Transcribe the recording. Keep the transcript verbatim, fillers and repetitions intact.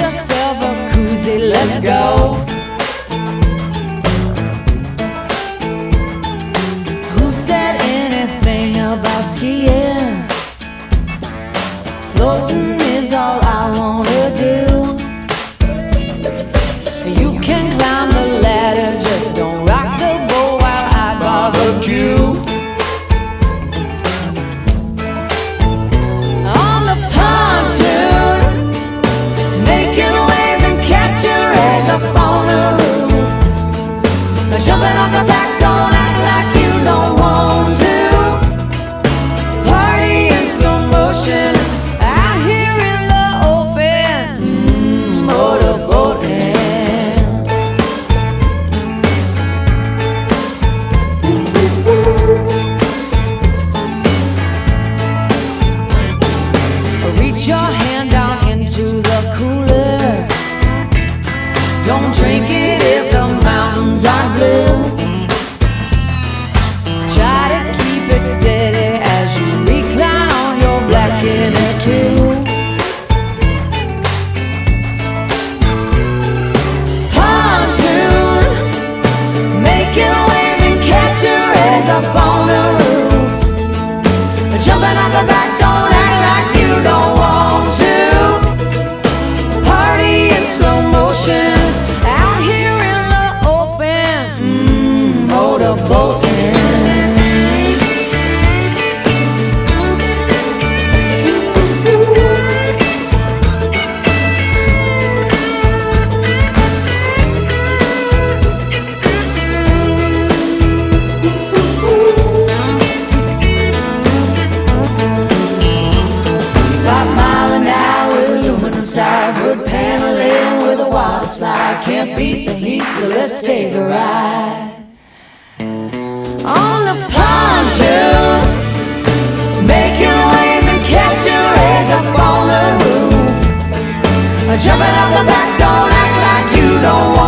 yourself a koozie, let's go. Who said anything about skiing? Floating is all I wanna do. You can climb the ladder, just don't rock the boat while I barbecue. On the pontoon, making waves and catching rays up on the roof. Jumping off the back, don't act like you don't want to. Party in slow motion out here in the open, mm, motorboating. Reach your hand down into the cooler. Don't drink it if the mountains are blue. Try to keep it steady as you recline on your black inner tube. Pontoon, making waves and catching rays up on the roof. Jumping off the back, don't act like you don't want to. Party in slow motion out here in the open, mm, motorboating. Five mile an hour aluminum sides, wood paneling with a water slide. Can't beat the heat, so let's take a ride. On the pontoon, making waves and catching rays up on the roof. Jumping off the back, don't act like you don't want